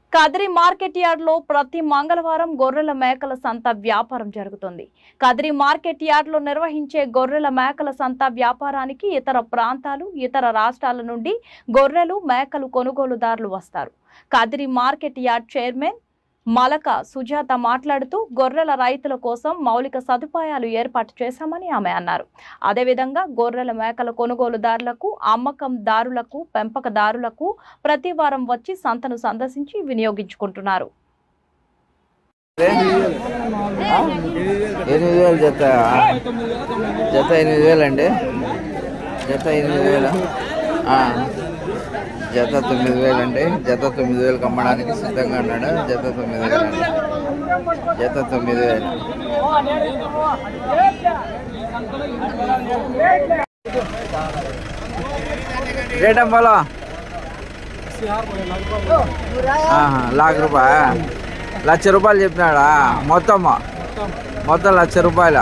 Kadiri market yard లో ప్రతి మంగళవారం గొర్రెల మేకల సంత వ్యాపారం జరుగుతుంది. కదిరి మార్కెట్ యార్డ్ లో నిర్వహించే గొర్రెల మేకల సంత వ్యాపారానికి ఇతర ప్రాంతాలు, ఇతర రాష్ట్రాల నుండి గొర్రెలు, మేకలు కొనుగోలుదారులు వస్తారు. Kadiri market yard chairman Malaka Sujatha మాట్లాడుతూ గొర్రెల రైతుల కోసం మౌలిక సదుపాయాలు ఏర్పాటు చేశామని ఆమె అన్నారు. అదేవిధంగా గొర్రెల మేకల కొనుగోలుదారులకు, అమ్మకందారులకు, పెంపకదారులకు ప్రతి వారం వచ్చి సంతను సందర్శించి వినియోగించుకుంటున్నారు. జత 9,000 అండి. జత 9,000 అమ్మడానికి సిద్ధంగా ఉన్నాడు. జత 9,000 అండి. జత 9,000. రేట్ ఏం बोलो? लाख రూపాయ, 1,00,000 రూపాయలు చెప్పినాడా? మొత్తం 1,00,000 రూపాయల.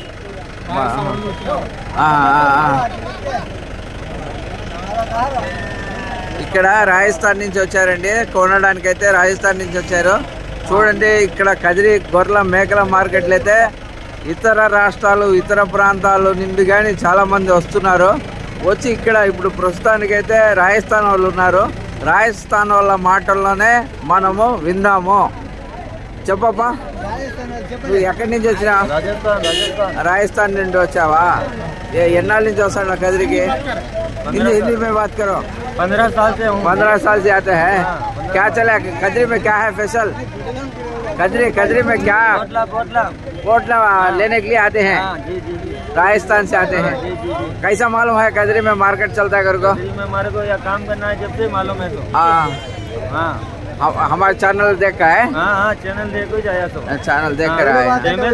ఇక్కడ రాజస్థాన్ నుంచి వచ్చారండి. కొనడానికి అయితే రాజస్థాన్ నుంచి వచ్చారు. చూడండి, ఇక్కడ కదిరి గొర్రెల మేకల మార్కెట్లు అయితే ఇతర రాష్ట్రాలు, ఇతర ప్రాంతాల నుండి కానీ చాలామంది వస్తున్నారు. వచ్చి ఇక్కడ ఇప్పుడు ప్రస్తుతానికైతే రాజస్థాన్ వాళ్ళు ఉన్నారు. రాజస్థాన్ వాళ్ళ మాటల్లోనే మనము విందాము. చెప్పప్పా, నువ్వు ఎక్కడి నుంచి వచ్చినా? రాజస్థాన్ నుండి వచ్చావా? ఎన్నాళ్ళ నుంచి వస్తాడు కదిరికి? हिंदी में बात करो। 15 साल से हूँ। 15 साल से आते हैं। क्या चला कदरी में? क्या है स्पेशल? कदरी में क्या? पोटला लेने के लिए आते हैं। राजस्थान से आते हैं। कैसा मालूम है कदरी में मार्केट चलता है? घर को हमारे को यह काम करना है, जब से मालूम है तो। हाँ, हमारे चैनल देख का है? हाँ, चैनल देखो जाया तो। चैनल देख कर आए।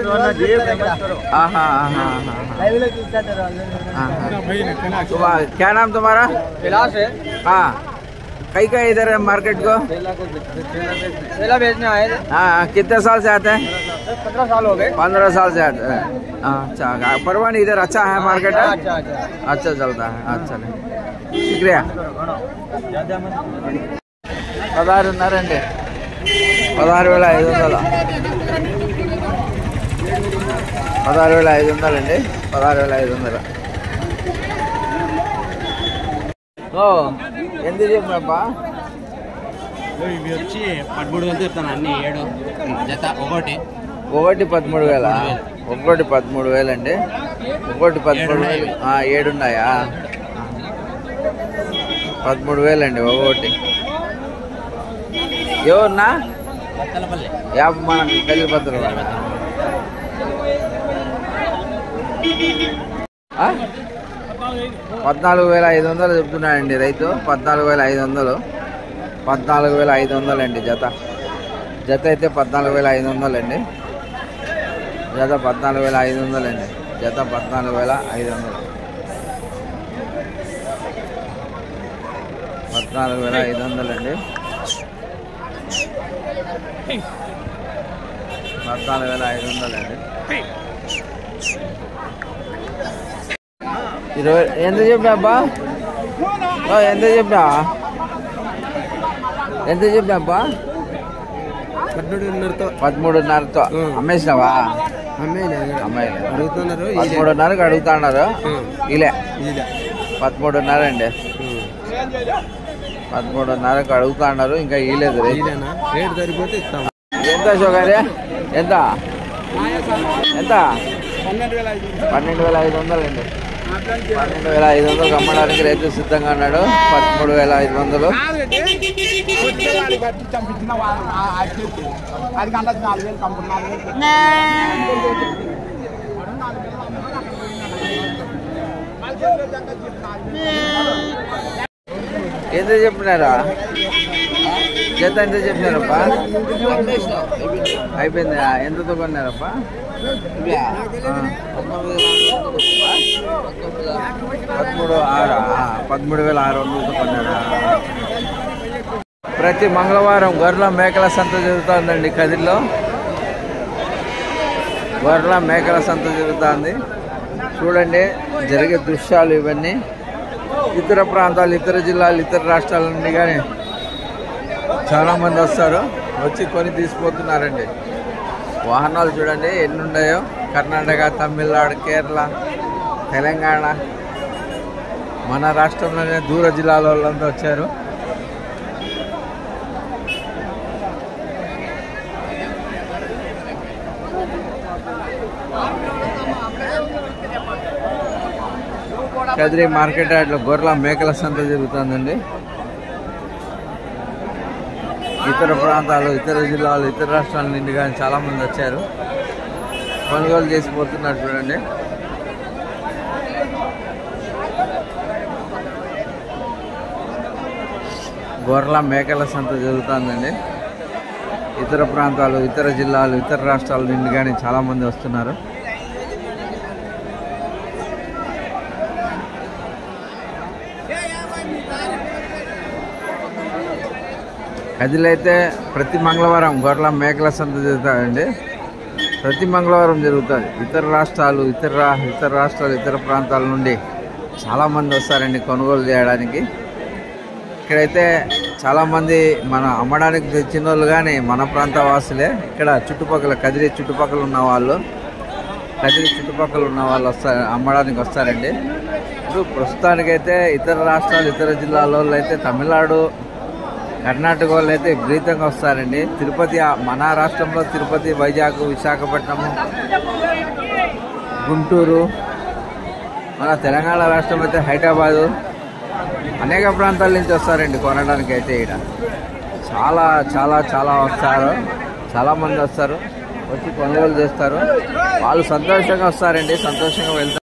क्या नाम तुम्हारा? कैलाश है। हाँ, कई का इधर है मार्केट को? केला बेचने आए थे। हाँ, कितने साल से आते हैं? 15 साल हो गए। 15 साल से आते हैं। अच्छा, परवानी इधर अच्छा है मार्केट? अच्छा चलता है। अच्छा, शुक्रिया। 16,500 అండి. 16,500. 16,500 అండి. 16,500. ఓ, ఎందుకు చెప్పినప్పా? ఇవి వచ్చి 13,000 చెప్తాను. అన్ని 7 జత. ఒకటి 13,000. ఒకటి 13,000 అండి. ఒకటి 13,000. 7 ఉన్నాయా? 13,000 అండి ఒకటి. ఎవరున్నా? మనకి కలిపత్రం 14,500 చెప్తున్నాడండి రైతు. 14,500. 14,500 అండి జత. జత అయితే 14,500 అండి. జత 14,500 అండి. జత 14,500. 14,500 అండి. 14,500 అండి. 20 ఎంత చెప్పినాబ్బా? ఎంత చెప్పినా? ఎంత చెప్పినాబ్బా? 13,500తో అమ్మేసినావా? అమ్మాయి అడుగుతున్నారు. 13,500కి అడుగుతున్నారు. ఇలే 13,500 అండి. 13,500కి అడుగుతున్నారు. ఇంకా ఇలేదు. రేట్ సరిపోతే ఇస్తాం. ఎంత షోగారే? ఎంత? ఎంత? 12,500 అండి. 12,500 అమ్మడానికి రైతు సిద్ధంగా ఉన్నాడు. 13,500. ఎంత చెప్పినారా? జత ఎంత చెప్పినారప్పా? అయిపోయింది. ఎంతతో కొన్నారప్పా? 13,600తో కొన్నారా? ప్రతి మంగళవారం గొర్రెల మేకల సంత జరుగుతుందండి కదిరిలో. గొర్రెల మేకల సంత జరుగుతుంది. చూడండి జరిగే దృశ్యాలు ఇవన్నీ. ఇతర ప్రాంతాలు, ఇతర జిల్లాలు, ఇతర రాష్ట్రాల నుండి కానీ చాలా మంది వస్తారు, వచ్చి కొని తీసుకుపోతున్నారండి. వాహనాలు చూడండి ఎన్ని ఉన్నాయో. కర్ణాటక, తమిళనాడు, కేరళ, తెలంగాణ, మన రాష్ట్రంలోనే దూర జిల్లాల వాళ్ళంతా వచ్చారు. కదిరి మార్కెట్ యార్డ్లో గొర్రెల మేకల సంత జరుగుతుందండి. ఇతర ప్రాంతాలు, ఇతర జిల్లాలు, ఇతర రాష్ట్రాల నుండి కానీ చాలా మంది వచ్చారు, కొనుగోలు చేసిపోతున్నారు చూడండి. గొర్రెల మేకల సంత జరుగుతుందండి. ఇతర ప్రాంతాలు, ఇతర జిల్లాలు, ఇతర రాష్ట్రాల నుండి కానీ చాలా మంది వస్తున్నారు. కదిలో అయితే ప్రతి మంగళవారం గొర్రెల మేకల సంత జరుగుతాయండి. ప్రతి మంగళవారం జరుగుతుంది. ఇతర రాష్ట్రాలు, ఇతర ప్రాంతాల నుండి చాలామంది వస్తారండి కొనుగోలు చేయడానికి. ఇక్కడైతే చాలామంది మన అమ్మడానికి తెచ్చిన వాళ్ళు కానీ మన ప్రాంత వాసులే. ఇక్కడ చుట్టుపక్కల కదిరి చుట్టుపక్కల ఉన్న వాళ్ళు వస్తారు, అమ్మడానికి వస్తారండి. ఇప్పుడు ప్రస్తుతానికైతే ఇతర రాష్ట్రాలు, ఇతర జిల్లాల వాళ్ళు అయితే తమిళనాడు, కర్ణాటక వాళ్ళు అయితే విపరీతంగా వస్తారండి. తిరుపతి, మన రాష్ట్రంలో తిరుపతి, వైజాగ్, విశాఖపట్నము, గుంటూరు, మన తెలంగాణ రాష్ట్రం అయితే హైదరాబాదు, అనేక ప్రాంతాల నుంచి వస్తారండి కొనడానికి. అయితే ఇక్కడ చాలా చాలా చాలా వస్తారు, చాలామంది వస్తారు, వచ్చి కొనుగోలు చేస్తారు. వాళ్ళు సంతోషంగా వస్తారండి, సంతోషంగా వెళ్తారు.